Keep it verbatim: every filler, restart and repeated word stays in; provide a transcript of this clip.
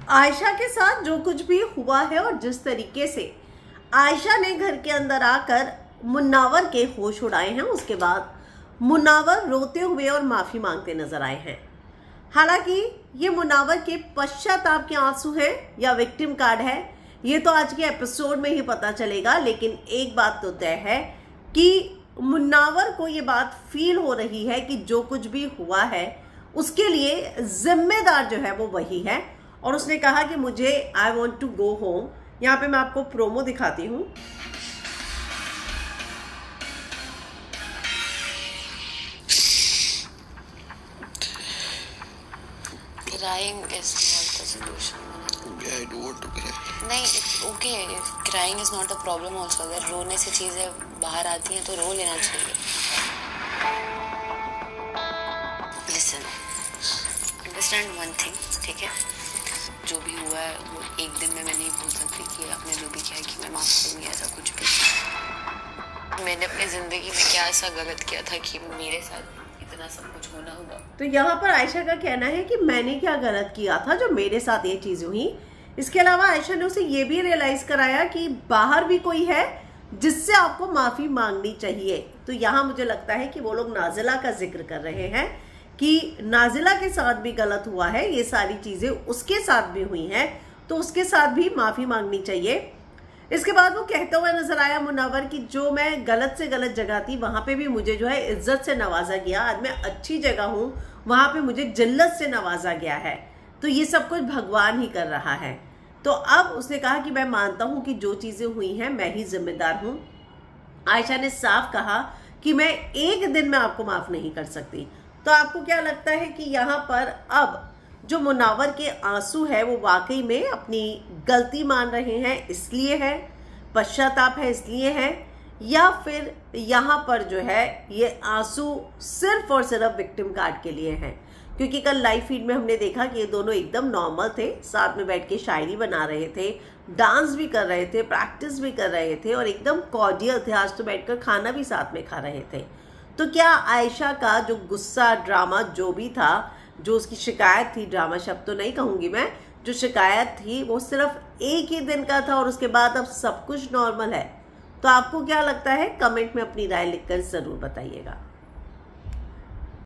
आयशा के साथ जो कुछ भी हुआ है और जिस तरीके से आयशा ने घर के अंदर आकर मुन्नावर के होश उड़ाए हैं, उसके बाद मुन्नावर रोते हुए और माफी मांगते नजर आए हैं। हालांकि ये मुन्नावर के पश्चाताप के आंसू हैं या विक्टिम कार्ड है, ये तो आज के एपिसोड में ही पता चलेगा। लेकिन एक बात तो तय है कि मुन्नावर को ये बात फील हो रही है कि जो कुछ भी हुआ है उसके लिए जिम्मेदार जो है वो वही है। और उसने कहा कि मुझे I want to go home. यहाँ पे मैं आपको प्रोमो दिखाती हूँ। Crying is not the solution. Yeah, I do want to cry. नहीं, it's okay. Crying is not a problem also. अगर रोने से चीजें बाहर आती हैं तो रो लेना चाहिए। Listen, understand one thing, ठीक है? जो भी हुआ है वो एक दिन में मैं नहीं भूल सकती कि आपने जो भी किया कि मैं माफ करूंगी ऐसा कुछ भी। मैंने अपनी जिंदगी में क्या ऐसा गलत किया था कि मेरे साथ इतना सब कुछ होना होगा। तो यहाँ पर आयशा का कहना है कि मैंने क्या गलत किया था जो मेरे साथ ये चीजें हुई। इसके अलावा आयशा ने उसे ये भी रियलाइज कराया कि बाहर भी कोई है जिससे आपको माफी मांगनी चाहिए। तो यहाँ मुझे लगता है कि वो लोग नाजिला का जिक्र कर रहे हैं कि नाजिला के साथ भी गलत हुआ है, ये सारी चीजें उसके साथ भी हुई हैं, तो उसके साथ भी माफी मांगनी चाहिए। इसके बाद वो कहता हुआ नजर आया मुन्नावर कि जो मैं गलत से गलत जगह थी वहां पे भी मुझे जो है इज्जत से नवाजा गया, आज मैं अच्छी जगह हूं वहां पे मुझे जिल्लत से नवाजा गया है, तो ये सब कुछ भगवान ही कर रहा है। तो अब उसने कहा कि मैं मानता हूं कि जो चीजें हुई हैं मैं ही जिम्मेदार हूं। आयशा ने साफ कहा कि मैं एक दिन में आपको माफ नहीं कर सकती। तो आपको क्या लगता है कि यहाँ पर अब जो मुन्नावर के आंसू है वो वाकई में अपनी गलती मान रहे हैं इसलिए है, पश्चाताप है इसलिए है, या फिर यहाँ पर जो है ये आंसू सिर्फ और सिर्फ विक्टिम कार्ड के लिए हैं? क्योंकि कल लाइव फीड में हमने देखा कि ये दोनों एकदम नॉर्मल थे, साथ में बैठ के शायरी बना रहे थे, डांस भी कर रहे थे, प्रैक्टिस भी कर रहे थे और एकदम कॉर्डियल थे। आज तो बैठकर खाना भी साथ में खा रहे थे। तो क्या आयशा का जो गुस्सा, ड्रामा जो भी था, जो उसकी शिकायत थी, ड्रामा शब्द तो नहीं कहूंगी मैं, जो शिकायत थी वो सिर्फ एक ही दिन का था और उसके बाद अब सब कुछ नॉर्मल है? तो आपको क्या लगता है? कमेंट में अपनी राय लिखकर जरूर बताइएगा।